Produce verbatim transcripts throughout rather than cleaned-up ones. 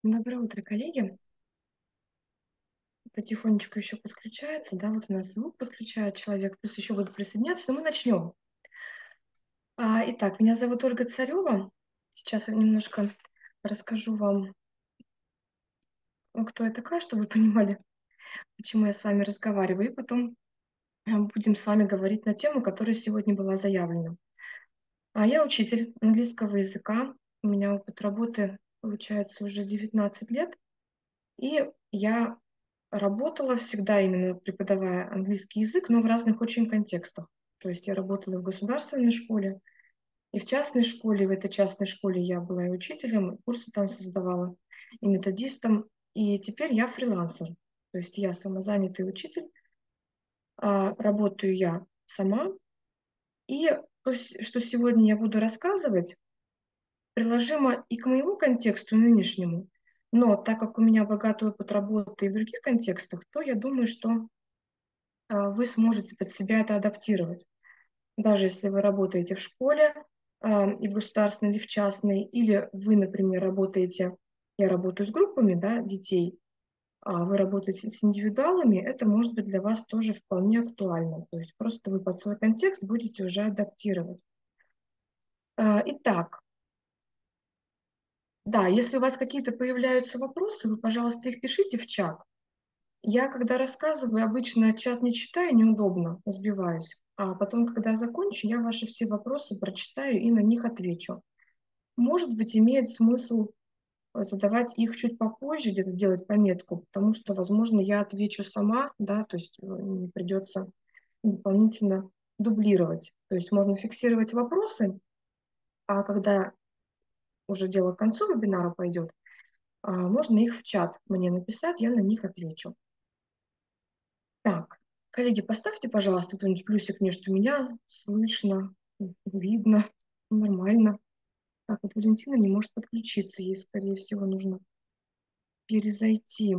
Доброе утро, коллеги. Потихонечку еще подключается, да, вот у нас звук подключает человек, плюс еще будут присоединяться, но мы начнем. А, итак, меня зовут Ольга Царева. Сейчас я немножко расскажу вам, ну, кто я такая, чтобы вы понимали, почему я с вами разговариваю, и потом э, будем с вами говорить на тему, которая сегодня была заявлена. А я учитель английского языка, у меня опыт работы получается уже девятнадцать лет, и я работала всегда именно преподавая английский язык, но в разных очень контекстах. То есть я работала и в государственной школе, и в частной школе. В этой частной школе я была и учителем, и курсы там создавала, и методистом. И теперь я фрилансер. То есть я самозанятый учитель, а, работаю я сама. И то, с- что сегодня я буду рассказывать, приложимо и к моему контексту нынешнему. Но так как у меня богатый опыт работы и в других контекстах, то я думаю, что а, вы сможете под себя это адаптировать. Даже если вы работаете в школе, а, и в государственной, или в частной, или вы, например, работаете, я работаю с группами, да, детей, а вы работаете с индивидуалами, это может быть для вас тоже вполне актуально. То есть просто вы под свой контекст будете уже адаптировать. А, Итак, да, если у вас какие-то появляются вопросы, вы, пожалуйста, их пишите в чат. Я, когда рассказываю, обычно чат не читаю, неудобно, сбиваюсь. А потом, когда закончу, я ваши все вопросы прочитаю и на них отвечу. Может быть, имеет смысл э, задавать их чуть попозже, где-то делать пометку, потому что, возможно, я отвечу сама, да, то есть э, не придется дополнительно дублировать. То есть можно фиксировать вопросы, а когда уже дело к концу вебинара пойдет, а, можно их в чат мне написать, я на них отвечу. Так, коллеги, поставьте, пожалуйста, кто-нибудь плюсик мне, что меня слышно, видно, нормально. Так, вот Валентина не может подключиться, ей, скорее всего, нужно перезайти.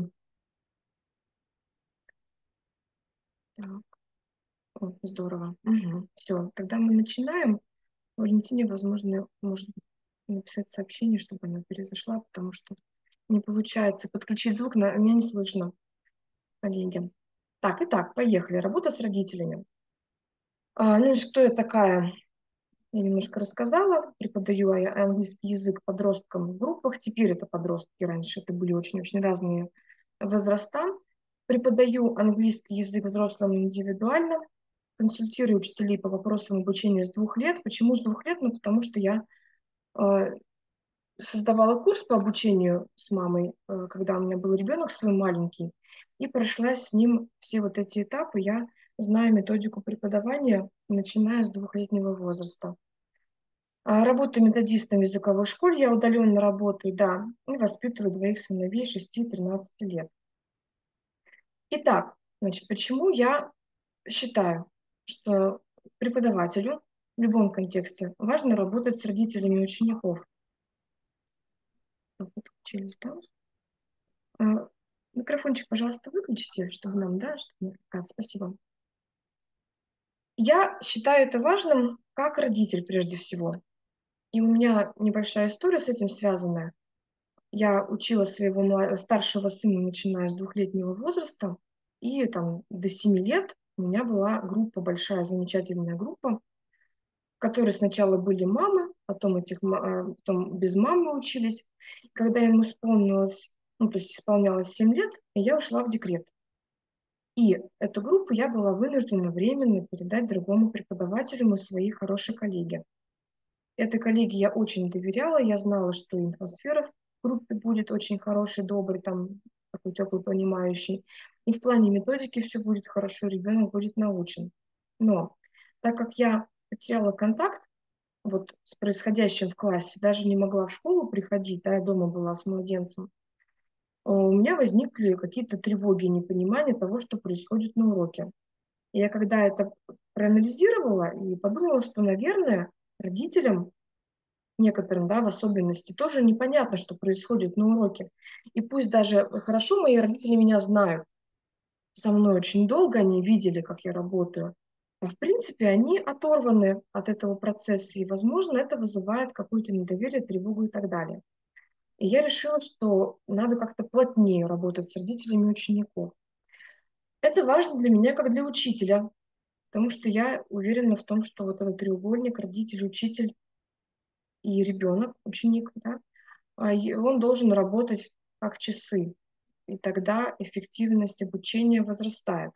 Так, о, здорово. Все, тогда мы начинаем. Валентине, возможно, может написать сообщение, чтобы она перезашла, потому что не получается подключить звук, на меня не слышно, коллеги. Так, итак, поехали. Работа с родителями. А, ну и что я такая? Я немножко рассказала, преподаю я английский язык подросткам в группах. Теперь это подростки, раньше это были очень-очень разные возраста. Преподаю английский язык взрослым индивидуально, консультирую учителей по вопросам обучения с двух лет. Почему с двух лет? Ну, потому что я э, создавала курс по обучению с мамой, э, когда у меня был ребенок свой маленький, и прошла с ним все вот эти этапы. Я знаю методику преподавания, начиная с двухлетнего возраста. А, Работаю методистом в языковой школе, я удаленно работаю, да, и воспитываю двоих сыновей шести и тринадцати лет. Итак, значит, почему я считаю, что преподавателю в любом контексте важно работать с родителями учеников. Так, подключились, да? А, Микрофончик, пожалуйста, выключите, чтобы нам, да, чтобы не отвлекаться. Спасибо. Я считаю это важным как родитель прежде всего. И у меня небольшая история с этим связанная. Я учила своего мла- старшего сына, начиная с двухлетнего возраста, и там до семи лет у меня была группа, большая, замечательная группа, в которой сначала были мамы, потом, этих, ма- а, потом без мамы учились. Когда ему исполнилось, ну, то есть исполнялось семь лет, я ушла в декрет. И эту группу я была вынуждена временно передать другому преподавателю, моей своей хорошей коллеге. Этой коллеге я очень доверяла, я знала, что и атмосфера в группе будет очень хорошей, доброй, там, такой теплый, понимающий. И в плане методики все будет хорошо, ребенок будет научен. Но так как я потеряла контакт вот с происходящим в классе, даже не могла в школу приходить, да, я дома была с младенцем, а у меня возникли какие-то тревоги, непонимание того, что происходит на уроке. И я когда это проанализировала и подумала, что, наверное, родителям некоторым, да, в особенности, тоже непонятно, что происходит на уроке. И пусть даже хорошо мои родители меня знают, со мной очень долго они видели, как я работаю, а в принципе они оторваны от этого процесса, и, возможно, это вызывает какое-то недоверие, тревогу и так далее. И я решила, что надо как-то плотнее работать с родителями учеников. Это важно для меня как для учителя, потому что я уверена в том, что вот этот треугольник родитель, учитель и ребенок, ученик, да, а, и он должен работать как часы, и тогда эффективность обучения возрастает.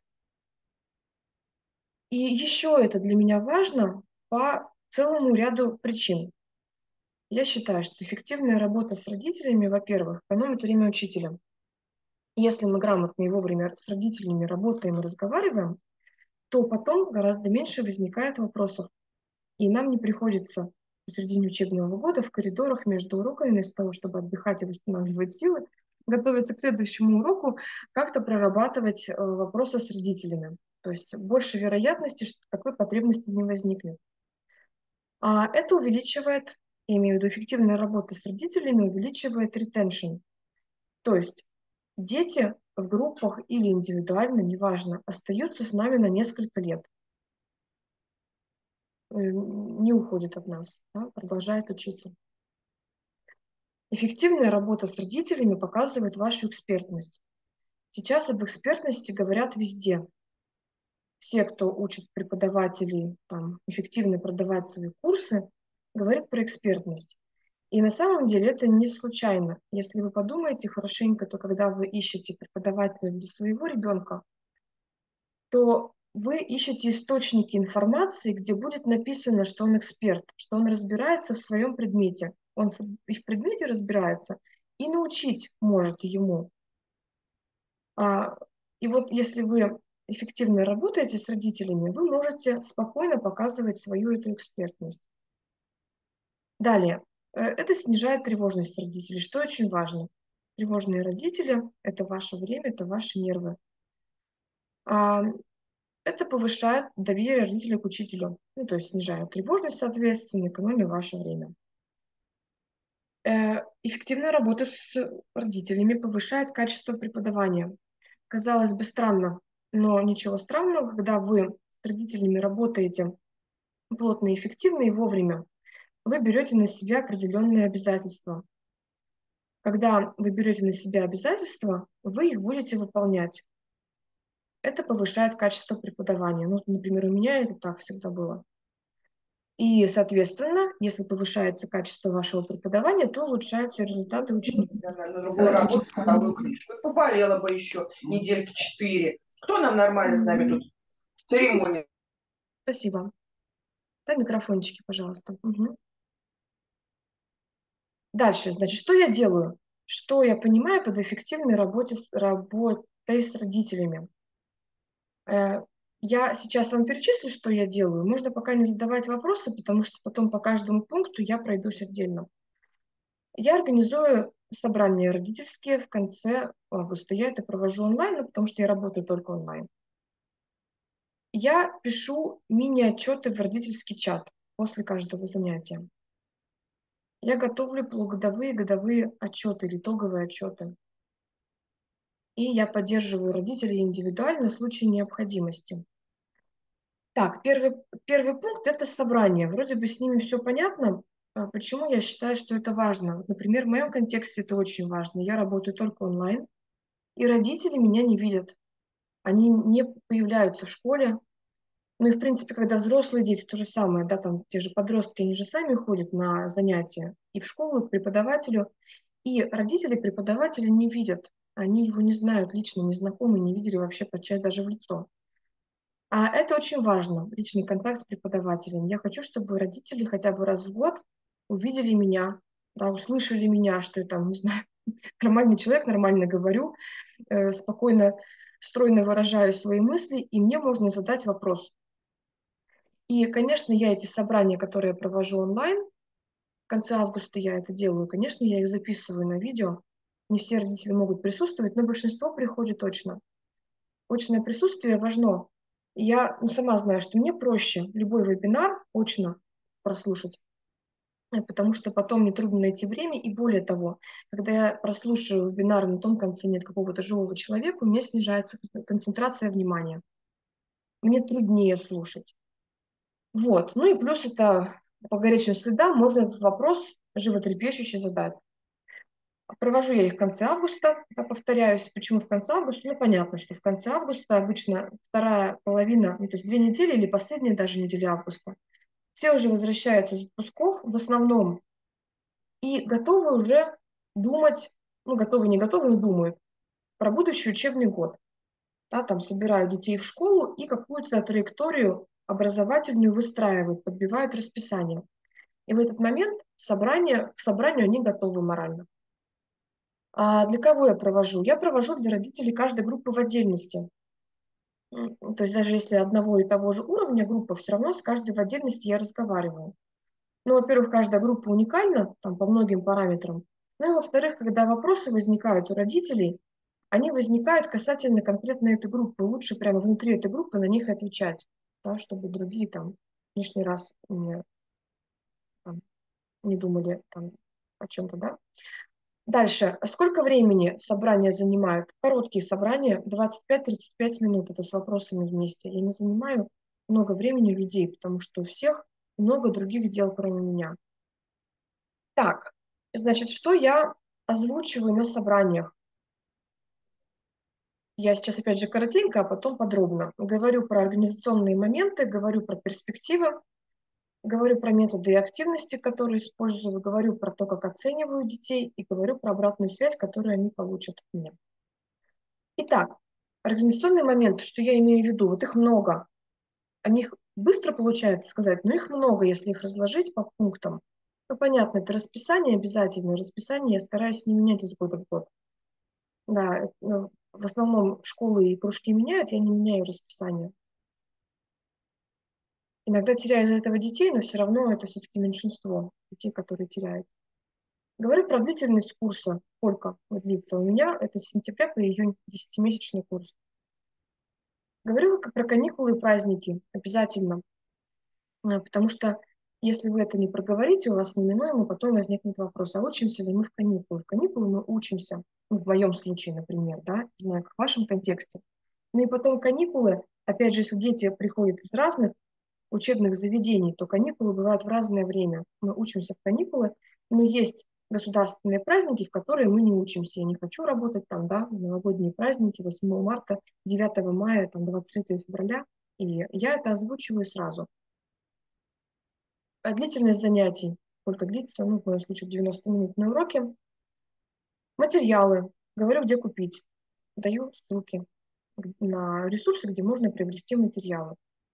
И еще это для меня важно по целому ряду причин. Я считаю, что эффективная работа с родителями, во-первых, экономит время учителя. Если мы грамотно и вовремя с родителями работаем и разговариваем, то потом гораздо меньше возникает вопросов. И нам не приходится посредине учебного года в коридорах между уроками, вместо того, чтобы отдыхать и восстанавливать силы, готовиться к следующему уроку, как-то прорабатывать э, вопросы с родителями. То есть больше вероятности, что такой потребности не возникнет. А это увеличивает, я имею в виду эффективная работа с родителями, увеличивает retention. То есть дети в группах или индивидуально, неважно, остаются с нами на несколько лет, э, не уходят от нас, да, продолжают учиться. Эффективная работа с родителями показывает вашу экспертность. Сейчас об экспертности говорят везде. Все, кто учит преподавателей там, эффективно продавать свои курсы, говорят про экспертность. И на самом деле это не случайно. Если вы подумаете хорошенько, то когда вы ищете преподавателя для своего ребенка, то вы ищете источники информации, где будет написано, что он эксперт, что он разбирается в своем предмете. Он в и в предмете разбирается, и научить может ему. А, и вот если вы эффективно работаете с родителями, вы можете спокойно показывать свою эту экспертность. Далее, э, это снижает тревожность родителей, что очень важно. Тревожные родители — это ваше время, это ваши нервы. А, Это повышает доверие родителя к учителю, ну, то есть снижает тревожность, соответственно, экономия ваше время. Э, Эффективная работа с родителями повышает качество преподавания. Казалось бы, странно, но ничего странного, когда вы с родителями работаете плотно и эффективно и вовремя, вы берете на себя определенные обязательства. Когда вы берете на себя обязательства, вы их будете выполнять. Это повышает качество преподавания. Ну, например, у меня это так всегда было. И, соответственно, если повышается качество вашего преподавания, то улучшаются результаты учеников. Я на на другую работу, вторую книжку. И поболела бы еще недельки четыре. Кто нам нормально с нами тут церемония? Спасибо. Да, микрофончики, пожалуйста. Мгм. Дальше, значит, что я делаю? Что я понимаю под эффективной работе с, работой с родителями? Э, Я сейчас вам перечислю, что я делаю. Можно пока не задавать вопросы, потому что потом по каждому пункту я пройдусь отдельно. Я организую собрания родительские в конце августа. Я это провожу онлайн, ну, потому что я работаю только онлайн. Я пишу мини-отчеты в родительский чат после каждого занятия. Я готовлю полугодовые и годовые отчеты или итоговые отчеты. И я поддерживаю родителей индивидуально в случае необходимости. Так, первый, первый пункт — это собрание. Вроде бы с ними все понятно. А почему я считаю, что это важно? Вот, например, в моем контексте это очень важно. Я работаю только онлайн, и родители меня не видят. Они не появляются в школе. Ну и, в принципе, когда взрослые дети, то же самое, да, там те же подростки, они же сами ходят на занятия и в школу, и к преподавателю, и родители преподавателя не видят. Они его не знают лично, не знакомы, не видели вообще подчас даже в лицо. А это очень важно, личный контакт с преподавателем. Я хочу, чтобы родители хотя бы раз в год увидели меня, да, услышали меня, что я там, не знаю, нормальный человек, нормально говорю, э, спокойно, стройно выражаю свои мысли, и мне можно задать вопрос. И, конечно, я эти собрания, которые я провожу онлайн, в конце августа я это делаю, конечно, я их записываю на видео. Не все родители могут присутствовать, но большинство приходит точно. Очное присутствие важно. Я, ну, сама знаю, что мне проще любой вебинар очно прослушать, э, потому что потом мне трудно найти время. И более того, когда я прослушаю вебинар, на том конце нет какого-то живого человека, у меня снижается концентрация внимания. Мне труднее слушать. Вот. Ну и плюс это по горячим следам можно этот вопрос животрепещущий задать. Провожу я их в конце августа, я повторяюсь. Почему в конце августа? Ну, понятно, что в конце августа обычно вторая половина, ну, то есть две недели или последняя даже неделя августа. Все уже возвращаются из отпусков в основном и готовы уже думать, ну, готовы, не готовы, но думают про будущий учебный год. Да, там собирают детей в школу и какую-то траекторию образовательную выстраивают, подбивают расписание. И в этот момент собрание, к собранию они готовы морально. А для кого я провожу? Я провожу для родителей каждой группы в отдельности. М, То есть даже если одного и того же уровня группа, все равно с каждой в отдельности я разговариваю. Ну, во-первых, каждая группа уникальна там, по многим параметрам. Ну и во-вторых, когда вопросы возникают у родителей, они возникают касательно конкретно этой группы. Лучше прямо внутри этой группы на них отвечать, да, чтобы другие там лишний раз не, там, не думали там, о чем-то, да. Дальше. Сколько времени собрания занимают? Короткие собрания, двадцать пять тридцать пять минут. Это с вопросами вместе. Я не занимаю много времени у людей, потому что у всех много других дел, кроме меня. Так, значит, что я озвучиваю на собраниях? Я сейчас опять же коротенько, а потом подробно. Говорю про организационные моменты, говорю про перспективы, говорю про методы и активности, которые использую, говорю про то, как оцениваю детей, и говорю про обратную связь, которую они получат от меня. Итак, организационные моменты, что я имею в виду, вот их много. О них быстро получается сказать, но их много, если их разложить по пунктам. Ну, понятно, это расписание обязательно. Расписание я стараюсь не менять из года в год. Да, э, ну, в основном школы и кружки меняют, я не меняю расписание. Иногда теряю из-за этого детей, но все равно это все-таки меньшинство детей, которые теряют. Говорю про длительность курса, сколько он длится. У меня это с сентября по июнь, десятимесячный курс. Говорю про каникулы и праздники обязательно, э, потому что если вы это не проговорите, у вас неминуемо потом возникнет вопрос, а учимся ли мы в каникулы? В каникулы мы учимся, ну, в моем случае, например, да, не знаю, как в вашем контексте. Ну и потом каникулы, опять же, если дети приходят из разных учебных заведений, то каникулы бывают в разное время. Мы учимся в каникулы, но есть государственные праздники, в которые мы не учимся. Я не хочу работать там, да, в новогодние праздники, восьмого марта, девятого мая, там, двадцать третьего февраля, и я это озвучиваю сразу. А длительность занятий, сколько длится, ну, в моем случае девяносто минут на уроке. Материалы, говорю, где купить, даю ссылки на ресурсы, где можно приобрести материалы.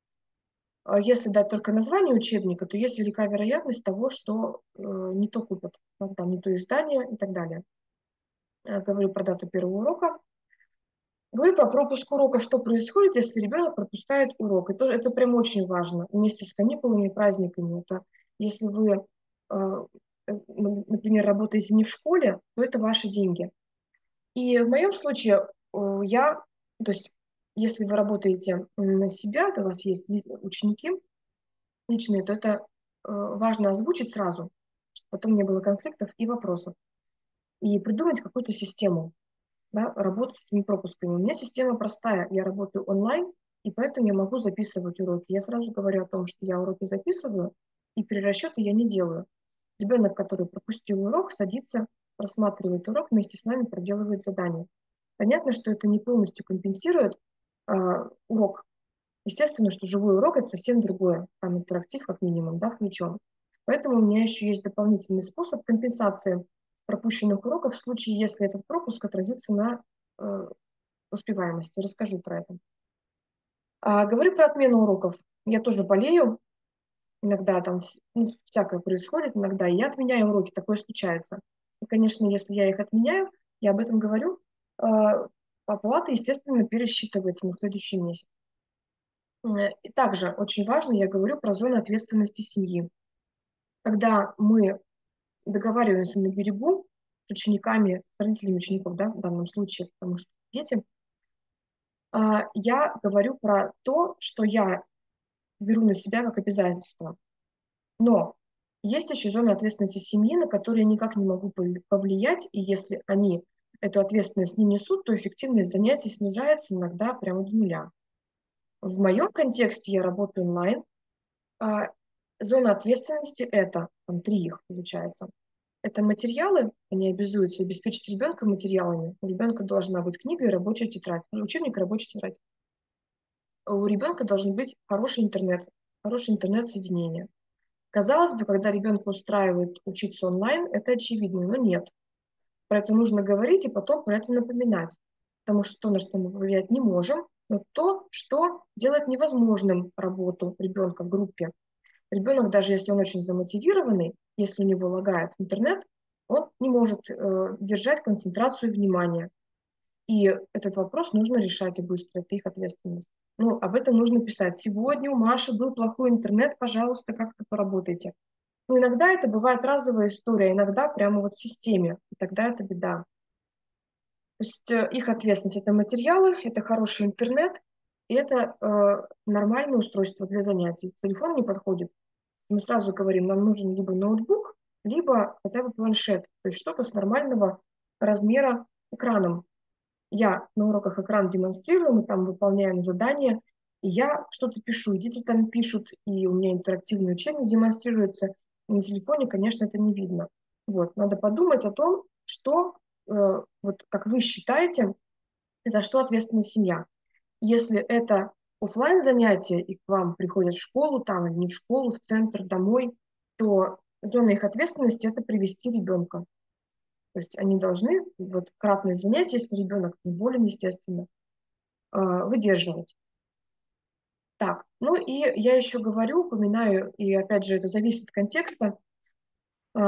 А если дать только название учебника, то есть велика вероятность того, что э, не то купят, ну, там, не то издание и так далее. Э, говорю про дату первого урока. Говорю про пропуск урока, что происходит, если ребенок пропускает урок. Это, это прям очень важно. Вместе с каникулами и праздниками. Это, если вы, э, например, работаете не в школе, то это ваши деньги. И в моем случае э, я, то есть если вы работаете на себя, то у вас есть ученики, личные, то это э, важно озвучить сразу, чтобы потом не было конфликтов и вопросов. И придумать какую-то систему, да, работать с этими пропусками. У меня система простая, я работаю онлайн, и поэтому я могу записывать уроки. Я сразу говорю о том, что я уроки записываю, и перерасчеты я не делаю. Ребенок, который пропустил урок, садится, просматривает урок, вместе с нами проделывает задание. Понятно, что это не полностью компенсирует э, урок. Естественно, что живой урок – это совсем другое. Там интерактив как минимум, да, включен. Поэтому у меня еще есть дополнительный способ компенсации пропущенных уроков в случае, если этот пропуск отразится на э, успеваемости. Расскажу про это. А, говорю про отмену уроков. Я тоже болею. Иногда там ну, всякое происходит, иногда и я отменяю уроки, такое случается. И, конечно, если я их отменяю, я об этом говорю, э, оплата, естественно, пересчитывается на следующий месяц. И также очень важно, я говорю про зону ответственности семьи. Когда мы договариваемся на берегу с учениками, с родителями учеников, да, в данном случае, потому что дети, а, я говорю про то, что я беру на себя как обязательство. Но есть еще зона ответственности семьи, на которую я никак не могу повлиять, и если они эту ответственность не несут, то эффективность занятий снижается иногда прямо до нуля. В моем контексте я работаю онлайн. А, зона ответственности – это, там три их получается. это материалы, они обязуются обеспечить ребенка материалами. У ребенка должна быть книга и рабочая тетрадь, ну, учебник и рабочая тетрадь. У ребенка должен быть хороший интернет, хорошее интернет-соединение. Казалось бы, когда ребенка устраивает учиться онлайн, это очевидно, но нет. Про это нужно говорить и потом про это напоминать. Потому что то, на что мы повлиять не можем, но то, что делает невозможным работу ребенка в группе. Ребенок, даже если он очень замотивированный, если у него лагает интернет, он не может э, держать концентрацию внимания. И этот вопрос нужно решать и быстро, это их ответственность. Ну, об этом нужно писать. Сегодня у Маши был плохой интернет, пожалуйста, как-то поработайте. Ну, иногда это бывает разовая история, иногда прямо вот в системе, и тогда это беда. То есть э, их ответственность – это материалы, это хороший интернет, и это э, нормальное устройство для занятий. Телефон не подходит. Мы сразу говорим, нам нужен либо ноутбук, либо хотя бы планшет, то есть что-то с нормального размера экраном. Я на уроках экран демонстрирую, мы там выполняем задания, и я что-то пишу, и дети там пишут, и у меня интерактивный учебник демонстрируется. На телефоне, конечно, это не видно. Вот, надо подумать о том, что, э, вот как вы считаете, за что ответственна семья. Если это оффлайн занятия, и к вам приходят в школу, там, или не в школу, в центр, домой, то зона их ответственности – это привести ребенка. То есть они должны вот кратные занятия, если ребенок не болен, естественно, э, выдерживать. Так, ну и я еще говорю, упоминаю, и опять же это зависит от контекста, э,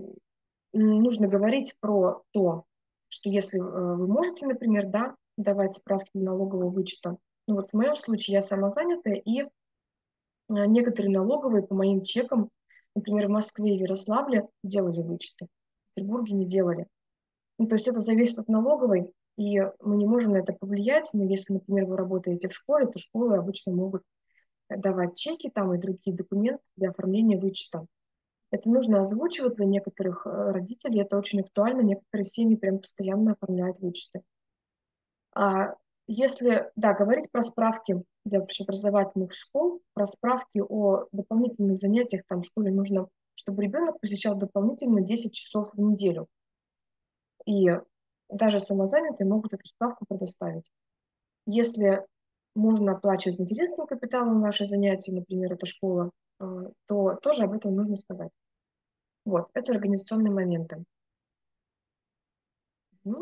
нужно говорить про то, что если э, вы можете, например, да, давать справки для налогового вычета. Ну вот в моем случае я самозанятая, и э, некоторые налоговые по моим чекам, например, в Москве и в Ярославле делали вычеты, в Петербурге не делали. Ну, то есть это зависит от налоговой, и мы не можем на это повлиять, но если, например, вы работаете в школе, то школы обычно могут давать чеки там и другие документы для оформления вычета. Это нужно озвучивать для некоторых э, родителей, это очень актуально, некоторые семьи прям постоянно оформляют вычеты. А если, да, говорить про справки для общеобразовательных школ, про справки о дополнительных занятиях там в школе нужно, чтобы ребенок посещал дополнительно десять часов в неделю. И даже самозанятые могут эту справку предоставить. Если можно оплачивать материнским капиталом ваши занятия, например, это школа, э, то тоже об этом нужно сказать. Вот, это организационные моменты. Ну,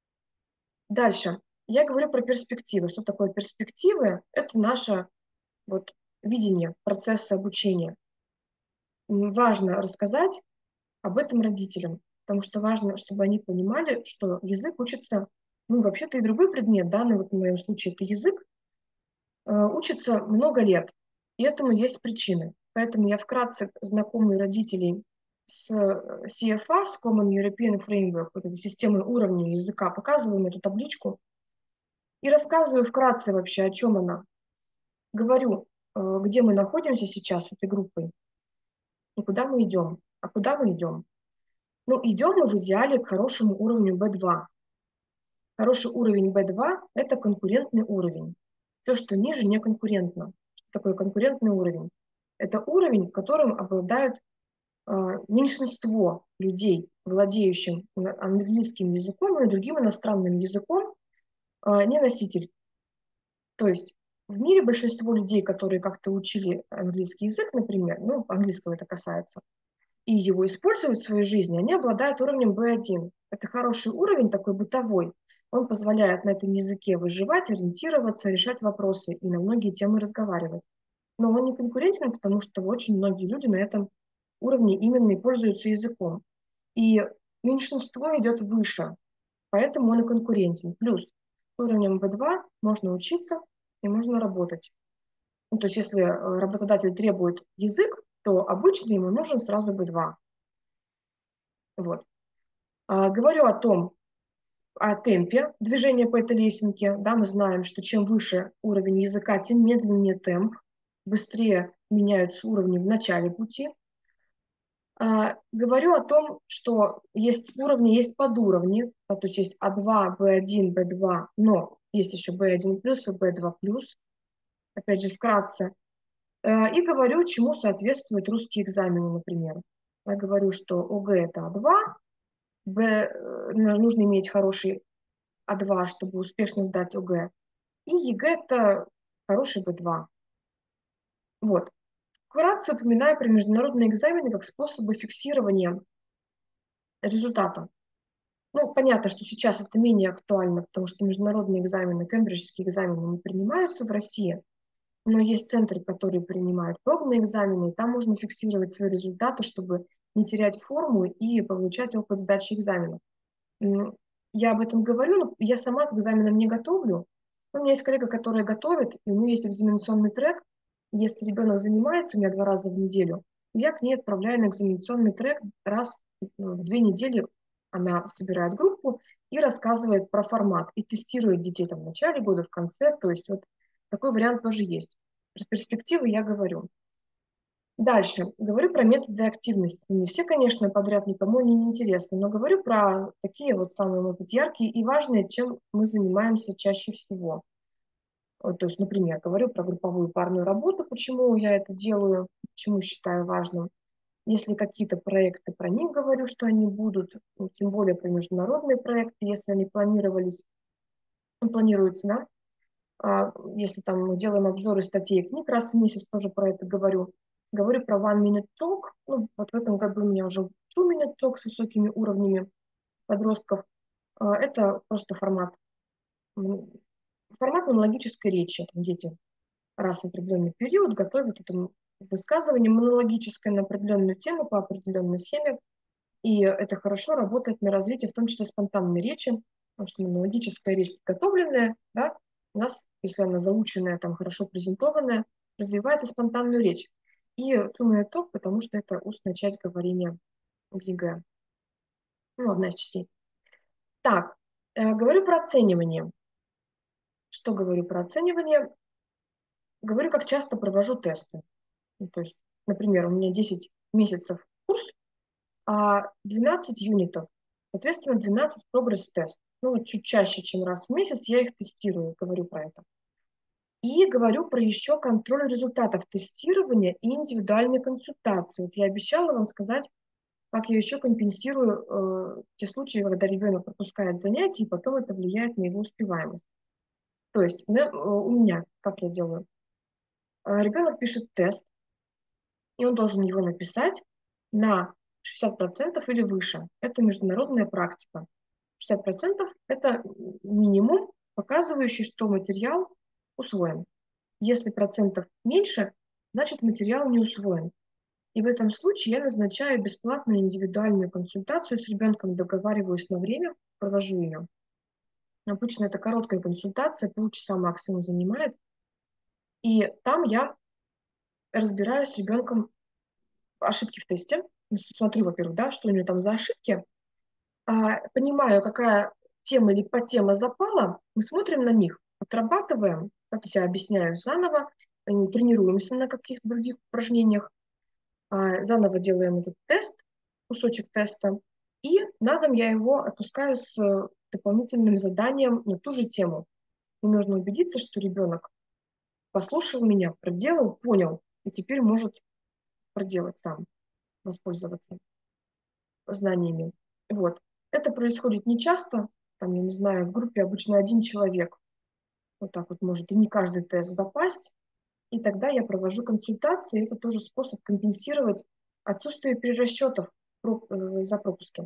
дальше. Я говорю про перспективы. Что такое перспективы? Это наше вот, видение процесса обучения. М, Важно рассказать об этом родителям, потому что важно, чтобы они понимали, что язык учится, ну, вообще-то и другой предмет, да, но вот в моем случае это язык, э, учится много лет, и этому есть причины. Поэтому я вкратце знакомлю родителей с э, си эф эй, с Common European Framework, вот этой системой уровней языка, показываю им эту табличку и рассказываю вкратце вообще, о чем она. Говорю, э, где мы находимся сейчас с этой группой и куда мы идем. А куда мы идем? Ну, идем мы в идеале к хорошему уровню би два. Хороший уровень би два – это конкурентный уровень. Все, что ниже, не конкурентно. Что такое конкурентный уровень? Это уровень, которым обладают э, меньшинство людей, владеющим английским языком и другим иностранным языком, э, не носитель. То есть в мире большинство людей, которые как-то учили английский язык, например, ну, английского это касается, и его используют в своей жизни, они обладают уровнем би один. Это хороший уровень, такой бытовой. Он позволяет на этом языке выживать, ориентироваться, решать вопросы и на многие темы разговаривать. Но он не конкурентен, потому что очень многие люди на этом уровне именно и пользуются языком. И меньшинство идет выше, поэтому он и конкурентен. Плюс с уровнем би два можно учиться и можно работать. Ну, то есть если э, работодатель требует язык, то обычно ему нужен сразу би два. Вот. А, говорю о том, о темпе движения по этой лесенке. Да, мы знаем, что чем выше уровень языка, тем медленнее темп, быстрее меняются уровни в начале пути. А, говорю о том, что есть уровни, есть подуровни, да, то есть есть а два, би один, би два, но есть еще би один плюс и би два плюс, опять же, вкратце. А, и говорю, чему соответствуют русские экзамены, например. Я говорю, что ОГЭ это А два, Б, э, нужно иметь хороший А два, чтобы успешно сдать ОГЭ, и ЕГЭ это хороший Б два. Вот. Вкратце упоминаю про международные экзамены как способы фиксирования результата. Ну, понятно, что сейчас это менее актуально, потому что международные экзамены, кембриджские экзамены не принимаются в России, но есть центры, которые принимают пробные экзамены, и там можно фиксировать свои результаты, чтобы не терять форму и получать опыт сдачи экзаменов. М, Я об этом говорю, но я сама к экзаменам не готовлю. У меня есть коллега, которая готовит, и у нее есть экзаменационный трек. Если ребенок занимается у меня два раза в неделю, я к ней отправляю на экзаменационный трек раз в две недели. Она собирает группу и рассказывает про формат, и тестирует детей там в начале года, в конце. То есть вот такой вариант тоже есть. Про перспективы я говорю. Дальше. Говорю про методы активности. Не все, конечно, подряд никому они не интересны, но говорю про такие вот самые, может быть, яркие и важные, чем мы занимаемся чаще всего. Вот, то есть, например, говорю про групповую парную работу, почему я это делаю, почему считаю важным. Если какие-то проекты, про них говорю, что они будут, ну, тем более про международные проекты, если они планировались, ну, планируются, да. А, если там мы делаем обзоры статей и книг раз в месяц, тоже про это говорю. Говорю про One Minute Talk. Ну, вот в этом году у меня уже Two Minute Talk с высокими уровнями подростков. А, это просто формат, м, формат монологической речи. Там дети раз в определенный период готовят это высказывание монологическое на определенную тему по определенной схеме. И это хорошо работает на развитие, в том числе спонтанной речи, потому что монологическая речь подготовленная, да, у нас, если она заученная, там хорошо презентованная, развивает и спонтанную речь. И two-minute talk, потому что это устная часть говорения в ЕГЭ. Ну, одна из частей. Так, э, говорю про оценивание. Что говорю про оценивание? Говорю, как часто провожу тесты. Ну, то есть, например, у меня десять месяцев курс, а двенадцать юнитов, соответственно, двенадцать прогресс-тест. Ну, вот чуть чаще, чем раз в месяц я их тестирую, говорю про это. И говорю про еще контроль результатов тестирования и индивидуальной консультации. Вот я обещала вам сказать, как я еще компенсирую э, те случаи, когда ребенок пропускает занятия, и потом это влияет на его успеваемость. То есть да, э, у меня, как я делаю, Э, ребенок пишет тест, и он должен его написать на шестьдесят процентов или выше. Это международная практика. шестьдесят процентов это минимум, показывающий, что материал усвоен. Если процентов меньше, значит материал не усвоен. И в этом случае я назначаю бесплатную индивидуальную консультацию с ребенком, договариваюсь на время, провожу ее. Обычно это короткая консультация, полчаса максимум занимает. И там я разбираюсь с ребенком ошибки в тесте. Смотрю, во-первых, да, что у него там за ошибки. А, понимаю, какая тема или подтема запала, мы смотрим на них, отрабатываем, да, то есть я объясняю заново, э, тренируемся на каких-то других упражнениях, а, заново делаем этот тест, кусочек теста, и на дом я его отпускаю с э, дополнительным заданием на ту же тему. Мне нужно убедиться, что ребенок послушал меня, проделал, понял, и теперь может проделать сам, воспользоваться знаниями. Вот. Это происходит нечасто, там, я не знаю, в группе обычно один человек, вот так вот может и не каждый тест запасть, и тогда я провожу консультации, это тоже способ компенсировать отсутствие перерасчетов про- э, за пропуски.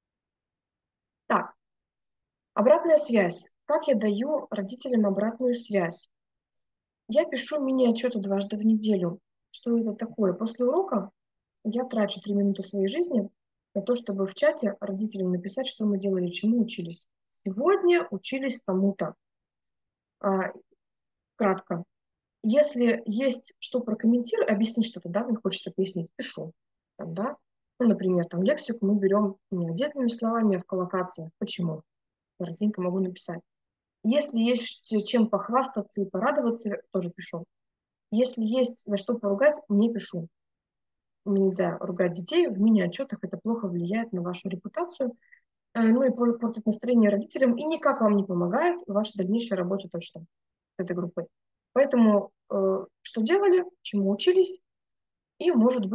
Так, обратная связь. Как я даю родителям обратную связь? Я пишу мини-отчеты дважды в неделю. Что это такое? После урока я трачу три минуты своей жизни на то, чтобы в чате родителям написать, что мы делали, чему учились. Сегодня учились тому-то. А, кратко. Если есть что прокомментировать, объяснить что-то, да, мне хочется пояснить, пишу. Там, да? Ну, например, там лексику мы берем не отдельными словами, а в коллокациях. Почему? Коротенько могу написать. Если есть чем похвастаться и порадоваться, тоже пишу. Если есть за что поругать, не пишу. Нельзя ругать детей в мини-отчетах, это плохо влияет на вашу репутацию, э, ну и портит настроение родителям, и никак вам не помогает в вашей дальнейшей работе точно с этой группой. Поэтому э, что делали, чему учились, и, может быть,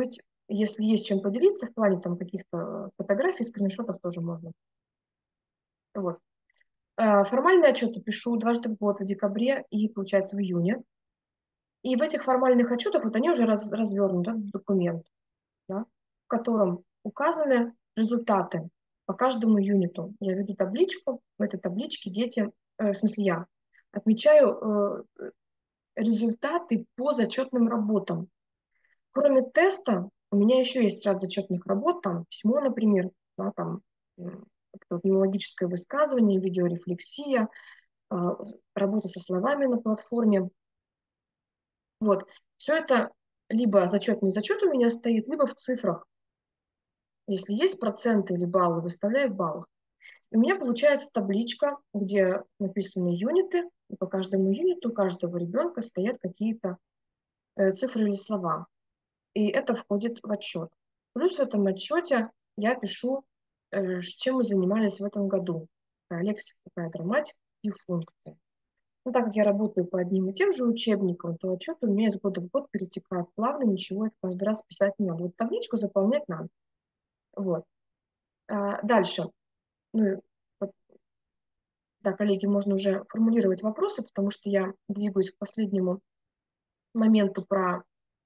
Если есть чем поделиться в плане там каких-то фотографий, скриншотов тоже можно. Вот. А, Формальные отчеты пишу дважды в год, в декабре и, получается, в июне. И в этих формальных отчетах вот они уже раз, развернуты, этот документ, да, в котором указаны результаты по каждому юниту. Я веду табличку, в этой табличке дети, э, в смысле я, отмечаю э, результаты по зачетным работам. Кроме теста, у меня еще есть ряд зачетных работ, там письмо, например, да, там м, как-то вот мимологическое высказывание, видеорефлексия, а, работа со словами на платформе. Вот. Все это либо зачетный зачет у меня стоит, либо в цифрах. Если есть проценты или баллы, выставляю в баллах. И у меня получается табличка, где написаны юниты, и по каждому юниту у каждого ребенка стоят какие-то э, цифры или слова. И это входит в отчет. Плюс в этом отчете я пишу, э, чем мы занимались в этом году. Какая лексика, какая грамматика и функции. Ну, так как я работаю по одним и тем же учебникам, то отчеты у меня из года в год перетекают плавно, ничего это каждый раз писать не надо. Вот табличку заполнять надо. Вот. А, дальше. Ну, вот, да, коллеги, можно уже формулировать вопросы, потому что я двигаюсь к последнему моменту про,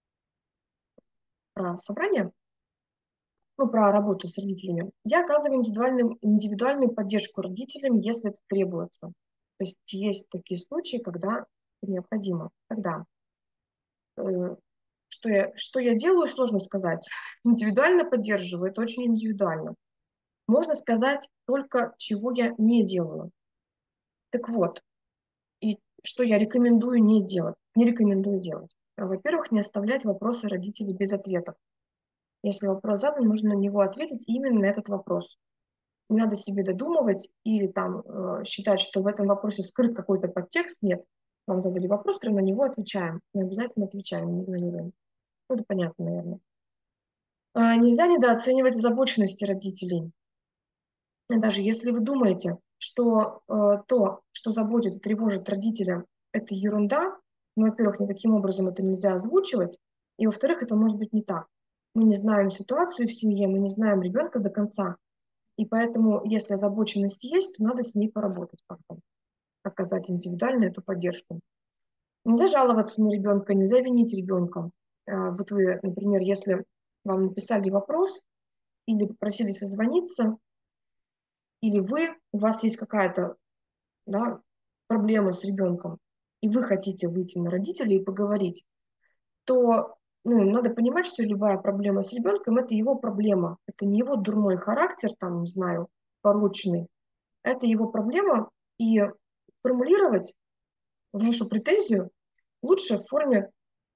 про собрание, ну, про работу с родителями. Я оказываю индивидуальную, индивидуальную поддержку родителям, если это требуется. То есть есть такие случаи, когда это необходимо. Тогда э, что я, что я делаю, сложно сказать. Индивидуально поддерживаю, это очень индивидуально. Можно сказать только, чего я не делаю. Так вот, и что я рекомендую не делать, не рекомендую делать. Во-первых, не оставлять вопросы родителей без ответов. Если вопрос задан, нужно на него ответить именно на этот вопрос. Не надо себе додумывать или там э, считать, что в этом вопросе скрыт какой-то подтекст. Нет. Вам задали вопрос, прямо на него отвечаем. Не обязательно отвечаем, не игнорируем. Ну, это понятно, наверное. А, Нельзя недооценивать озабоченности родителей. Даже если вы думаете, что э, то, что заботит и тревожит родителя, это ерунда, ну, во-первых, никаким образом это нельзя озвучивать, и, во-вторых, это может быть не так. Мы не знаем ситуацию в семье, мы не знаем ребенка до конца, и поэтому, если озабоченность есть, то надо с ней поработать как-то, оказать индивидуально эту поддержку. Нельзя жаловаться на ребенка, нельзя винить ребенка. А, Вот вы, например, если вам написали вопрос или попросили созвониться, или вы, у вас есть какая-то, да, проблема с ребенком, и вы хотите выйти на родителей и поговорить, то ну, надо понимать, что любая проблема с ребенком – это его проблема. Это не его дурной характер, там, не знаю, порочный. Это его проблема, и формулировать вашу претензию лучше в форме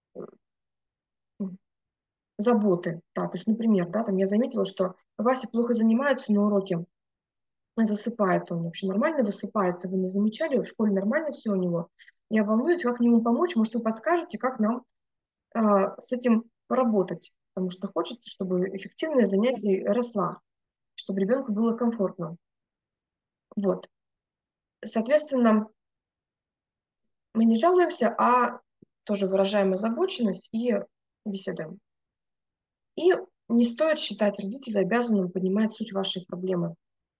заботы. Да, то есть, например, да, там я заметила, что Вася плохо занимается на уроке, засыпает он вообще нормально высыпается, вы не замечали, в школе нормально все у него. Я волнуюсь, как ему помочь, может, вы подскажете, как нам а, с этим поработать, потому что хочется, чтобы эффективное занятие росла, чтобы ребенку было комфортно. Вот. Соответственно, мы не жалуемся, а тоже выражаем озабоченность и беседуем. И не стоит считать родителей обязанным понимать суть вашей проблемы.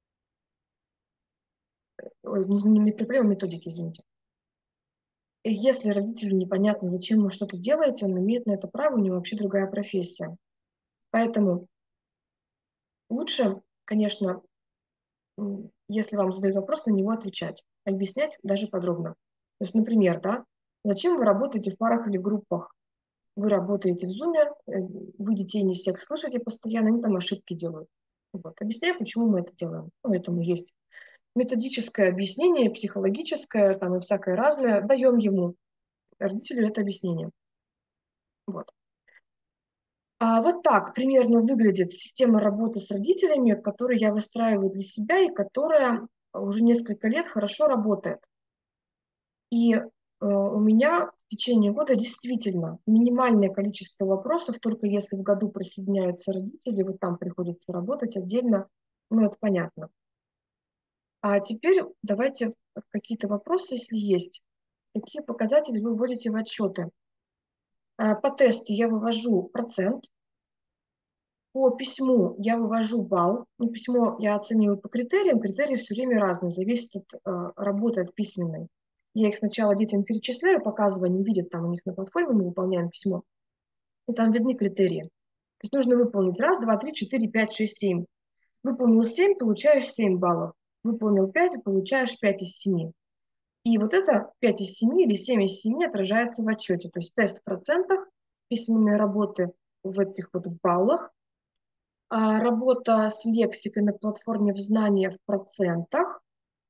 Ой, не, не проблемы, методики, извините. И если родителю непонятно, зачем вы что-то делаете, он имеет на это право, у него вообще другая профессия. Поэтому лучше, конечно, м, если вам задают вопрос, на него отвечать, объяснять даже подробно. То есть, например, да, зачем вы работаете в парах или в группах? Вы работаете в Zoom, э, вы детей не всех слышите постоянно, они там ошибки делают. Вот. Объясняю, почему мы это делаем. Ну, этому есть методическое объяснение, психологическое, там и всякое разное. Даем ему, родителю, это объяснение. Вот. А вот так примерно выглядит система работы с родителями, которую я выстраиваю для себя и которая уже несколько лет хорошо работает. И э, у меня в течение года действительно минимальное количество вопросов, только если в году присоединяются родители, вот там приходится работать отдельно, ну это понятно. А теперь давайте какие-то вопросы, если есть. Какие показатели вы вводите в отчеты? А, По тесту я вывожу процент, По письму я вывожу балл. Ну, письмо я оцениваю по критериям. Критерии все время разные, зависит от э, работы, от письменной. Я их сначала детям перечисляю, показываю, они видят там у них на платформе, мы выполняем письмо, и там видны критерии. То есть нужно выполнить раз, два, три, четыре, пять, шесть, семь. Выполнил семь, получаешь семь баллов. Выполнил пять, получаешь пять из семи. И вот это пять из семи или семь из семи отражается в отчете. То есть тест в процентах письменной работы в этих вот в баллах, а работа с лексикой на платформе в знания в процентах,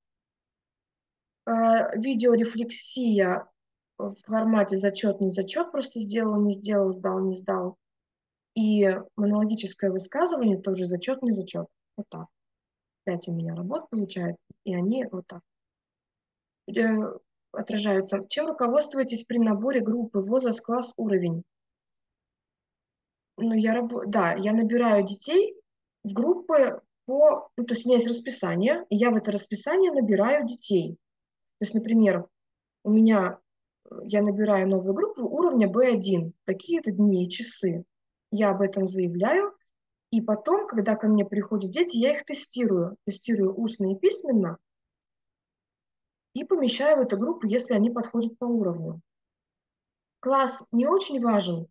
а, видеорефлексия в формате зачет, не зачет, просто сделал, не сделал, сдал, не сдал. И монологическое высказывание тоже зачет, не зачет. Вот так. Пять у меня работ получается, и они вот так э, отражаются. Чем руководствуетесь при наборе группы, возраст, класс, уровень? Ну, я рабо- да, я набираю детей в группы по, ну, то есть у меня есть расписание, и я в это расписание набираю детей. То есть, например, у меня, э, я набираю новую группу уровня бэ один, такие-то дни и часы. Я об этом заявляю, и потом, когда ко мне приходят дети, я их тестирую. Тестирую устно и письменно, и помещаю в эту группу, если они подходят по уровню. Класс не очень важен.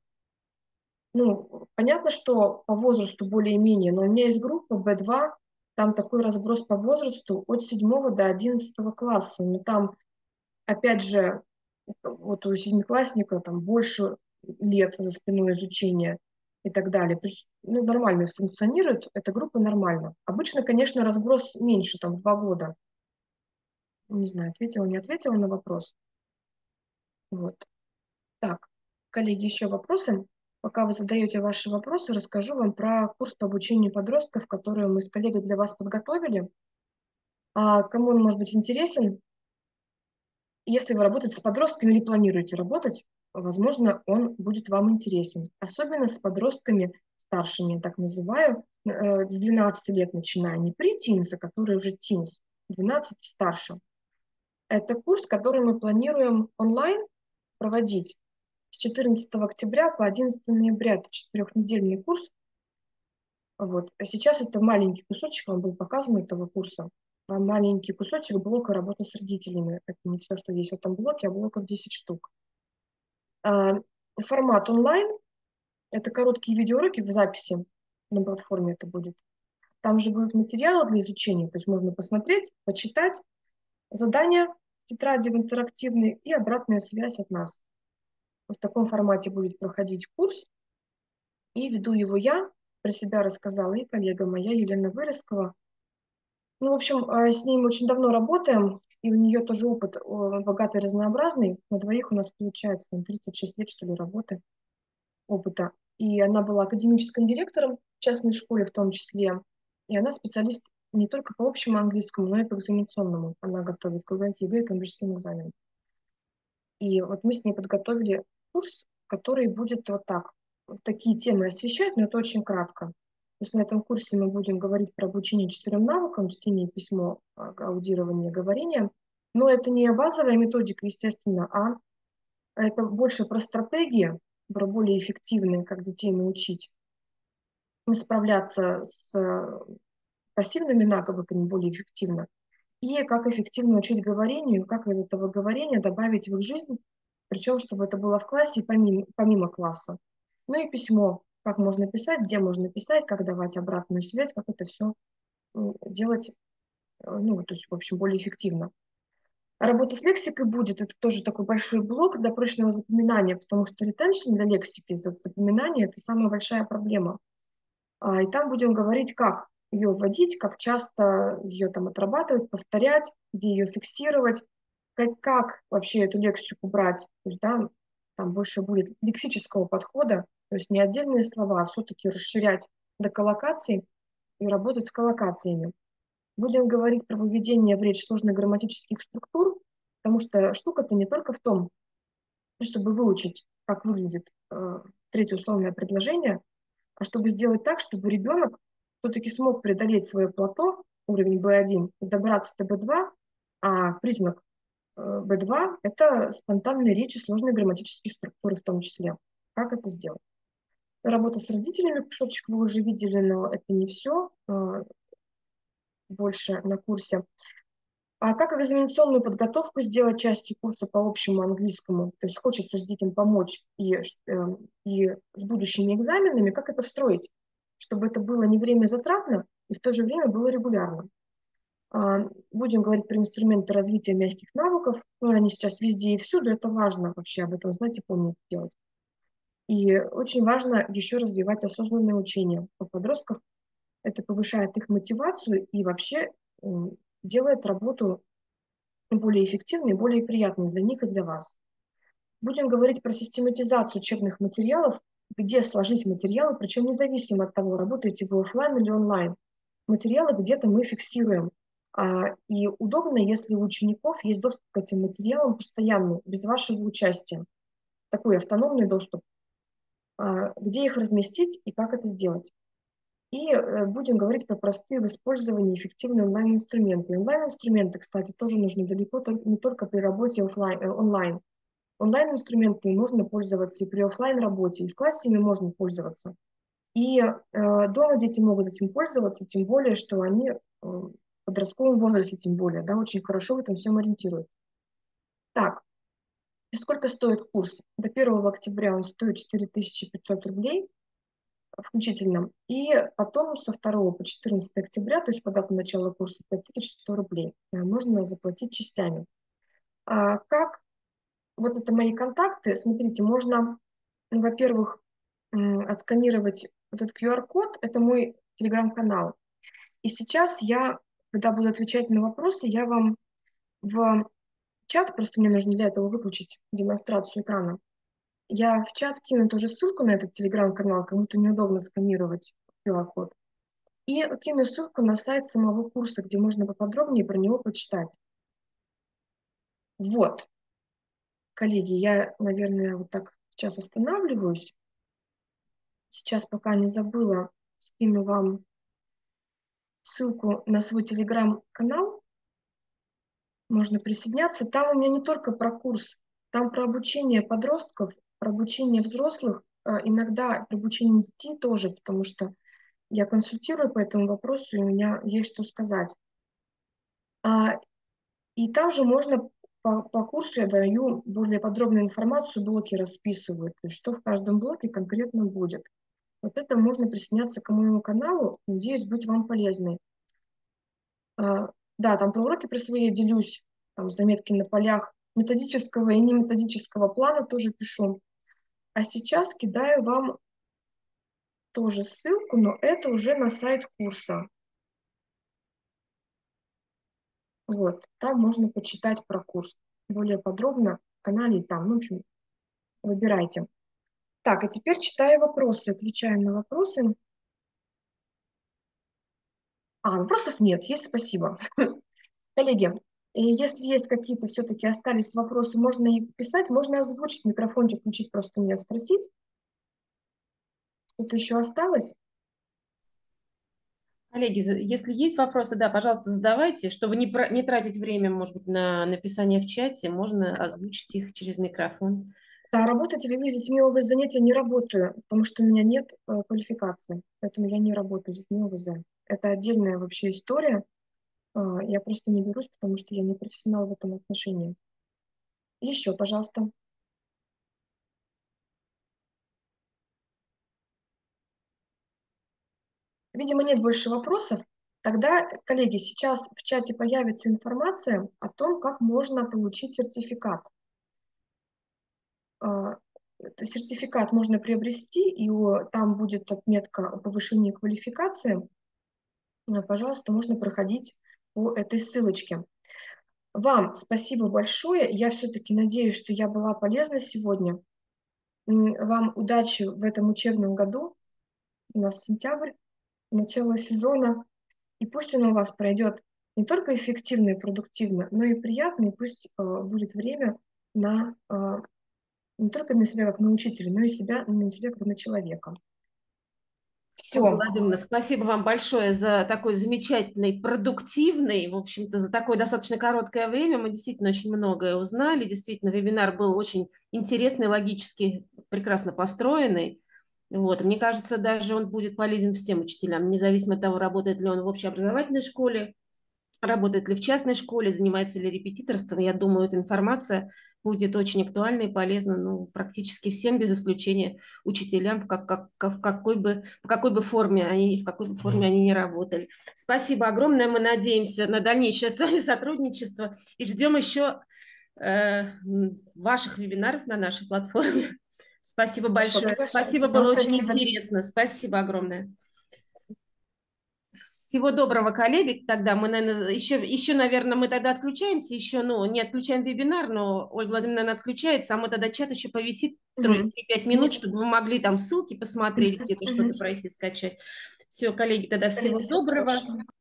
Ну, понятно, что по возрасту более-менее, но у меня есть группа бэ два, там такой разброс по возрасту от седьмого до одиннадцатого класса. Но там, опять же, вот у седьмиклассника там больше лет за спиной изучения и так далее. То есть, ну, нормально функционирует, эта группа нормально. Обычно, конечно, разброс меньше, там, два года. Не знаю, ответила, не ответила на вопрос. Вот. Так, коллеги, еще вопросы? Пока вы задаете ваши вопросы, расскажу вам про курс по обучению подростков, который мы с коллегой для вас подготовили. А кому он может быть интересен? Если вы работаете с подростками или планируете работать, возможно, он будет вам интересен. Особенно с подростками старшими, я так называю, э, с двенадцати лет начиная. Не pre-teens, а которые уже teens, двенадцать и старше. Это курс, который мы планируем онлайн проводить с четырнадцатого октября по одиннадцатое ноября. Это четырехнедельный курс. Вот. А сейчас это маленький кусочек, вам был показан этого курса. Там маленький кусочек блока работы с родителями. Это не все, что есть в этом блоке, а блоков десять штук. А, формат онлайн. Это короткие видеоуроки в записи. На платформе это будет. Там же будут материалы для изучения, то есть можно посмотреть, почитать, задания, тетради в интерактивной и обратная связь от нас. В таком формате будет проходить курс. И веду его я, про себя рассказала и коллега моя Елена Вырезкова. Ну, в общем, э, с ней мы очень давно работаем, и у нее тоже опыт э, богатый, разнообразный. На двоих у нас получается там, тридцать шесть лет, что ли, работы, опыта. И она была академическим директором в частной школе в том числе. И она специалист не только по общему английскому, но и по экзаменационному. Она готовит к ЕГЭ, к ЕГЭ и к английским экзаменам. И вот мы с ней подготовили курс, который будет вот так. Вот такие темы освещать, но это очень кратко. То есть на этом курсе мы будем говорить про обучение четырем навыкам: чтение, письмо, а, аудирование, говорение. Но это не базовая методика, естественно, а это больше про стратегии, про более эффективные, как детей научить ну, справляться с э, пассивными навыками более эффективно. И как эффективно учить говорению, как из этого говорения добавить в их жизнь, причем чтобы это было в классе и помимо, помимо класса. Ну и письмо, как можно писать, где можно писать, как давать обратную связь, как это все делать, э, ну, то есть, в общем, более эффективно. А работа с лексикой будет, это тоже такой большой блок для прочного запоминания, потому что ретеншн для лексики, запоминание, это самая большая проблема. А, и там будем говорить, как ее вводить, как часто ее там отрабатывать, повторять, где ее фиксировать, как, как вообще эту лексику брать. То есть, да, там больше будет лексического подхода, то есть не отдельные слова, а все-таки расширять до коллокаций и работать с коллокациями. Будем говорить про выведение в речь сложных грамматических структур, потому что штука-то не только в том, чтобы выучить, как выглядит э, третье условное предложение, а чтобы сделать так, чтобы ребенок все-таки смог преодолеть свое плато, уровень бэ один, и добраться до бэ два, а признак э, бэ два — это спонтанные речи, сложные грамматические структуры в том числе. Как это сделать? Работа с родителями, кусочек вы уже видели, но это не все, больше на курсе. А как экзаменационную подготовку сделать частью курса по общему английскому? То есть хочется же детям помочь и, э, и с будущими экзаменами. Как это встроить, чтобы это было не время затратно и в то же время было регулярно? А, Будем говорить про инструменты развития мягких навыков. Ну, они сейчас везде и всюду. Это важно вообще об этом знать и помнить делать. И очень важно еще развивать осознанное учение у подростков. Это повышает их мотивацию и вообще м, делает работу более эффективной, более приятной для них и для вас. Будем говорить про систематизацию учебных материалов, где сложить материалы, причем независимо от того, работаете вы офлайн или онлайн. Материалы где-то мы фиксируем. А, И удобно, если у учеников есть доступ к этим материалам постоянный, без вашего участия. Такой автономный доступ. А, Где их разместить и как это сделать. И э, будем говорить про простые в использовании эффективные онлайн-инструменты. И онлайн-инструменты, кстати, тоже нужны далеко, только, не только при работе офлайн, э, онлайн. Онлайн-инструментами можно пользоваться и при офлайн работе, и в классе ими можно пользоваться. И э, дома дети могут этим пользоваться, тем более, что они э, в подростковом возрасте, тем более, да, очень хорошо в этом всем ориентируются. Так, и сколько стоит курс? До первого октября он стоит четыре тысячи пятьсот рублей включительно. И потом со второго по четырнадцатое октября, то есть по дату начала курса, пять тысяч сто рублей. э, Можно заплатить частями. А как вот это мои контакты? Смотрите, можно, ну, во-первых, м, отсканировать вот этот ку ар код, это мой телеграм-канал. И сейчас я, когда буду отвечать на вопросы, я вам в чат, просто мне нужно для этого выключить демонстрацию экрана, я в чат кину тоже ссылку на этот телеграм-канал, кому-то неудобно сканировать ку ар код. И кину ссылку на сайт самого курса, где можно поподробнее про него почитать. Вот, коллеги, я, наверное, вот так сейчас останавливаюсь. Сейчас, пока не забыла, скину вам ссылку на свой телеграм-канал. Можно присоединяться. Там у меня не только про курс, там про обучение подростков, про обучение взрослых, а иногда про обучение детей тоже, потому что я консультирую по этому вопросу, и у меня есть что сказать. А, И там же можно по, по курсу я даю более подробную информацию, блоки расписываю, то есть что в каждом блоке конкретно будет. Вот это можно присоединяться к моему каналу, надеюсь быть вам полезной. А, Да, там про уроки про свои делюсь, там заметки на полях методического и неметодического плана тоже пишу. А сейчас кидаю вам тоже ссылку, но это уже на сайт курса. Вот, там можно почитать про курс более подробно в канале и там. Ну, в общем, выбирайте. Так, а теперь читаю вопросы, отвечаем на вопросы. А, вопросов нет, есть, спасибо. Коллеги, и если есть какие-то все-таки остались вопросы, можно их писать, можно озвучить, микрофончик включить, просто меня спросить. Что-то еще осталось? Коллеги, за- если есть вопросы, да, пожалуйста, задавайте, чтобы не, про- не тратить время, может быть, на написание в чате, можно озвучить их через микрофон. Да, работать телевизией с детьми ОВЗ нет, я не работаю, потому что у меня нет э, квалификации, поэтому я не работаю с детьми ОВЗ. Это отдельная вообще история, э, я просто не берусь, потому что я не профессионал в этом отношении. Еще, пожалуйста. Видимо, нет больше вопросов. Тогда, коллеги, сейчас в чате появится информация о том, как можно получить сертификат. А, это Сертификат можно приобрести, и о- там будет отметка о повышении квалификации. Э, Пожалуйста, можно проходить по этой ссылочке. Вам спасибо большое. Я все-таки надеюсь, что я была полезна сегодня. М, Вам удачи в этом учебном году. У нас сентябрь, начало сезона. И пусть он у вас пройдет не только эффективно и продуктивно, но и приятно, и пусть э, будет время на, э, не только на себя как на учителя, но и себя, на себя как на человека. Ольга Все. Владимировна, спасибо вам большое за такой замечательный, продуктивный, в общем-то, за такое достаточно короткое время. Мы действительно очень многое узнали. Действительно, вебинар был очень интересный, логически прекрасно построенный. Вот, мне кажется, даже он будет полезен всем учителям, независимо от того, работает ли он в общеобразовательной школе, работает ли в частной школе, занимается ли репетиторством. Я думаю, эта информация будет очень актуальна и полезна, ну, практически всем, без исключения учителям, в, как, как, как- в какой бы, в какой бы форме они, в какой бы форме они ни работали. Спасибо огромное. Мы надеемся на дальнейшее с вами сотрудничество и ждем еще э, м, ваших вебинаров на нашей платформе. Спасибо Хорошо, большое. приглашайте. Спасибо, Вам было очень спасибо. интересно. Спасибо огромное. Всего доброго, коллеги. Тогда мы, наверное, еще, еще, наверное, мы тогда отключаемся, еще, ну, не отключаем вебинар, но Ольга Владимировна, наверное, отключается, а мы тогда чат еще повисит Мгм. три-пять минут, Нет. чтобы вы могли там ссылки посмотреть, где-то что-то Мгм. пройти, скачать. Все, коллеги, тогда всего Коллеги, всего доброго. хорошего.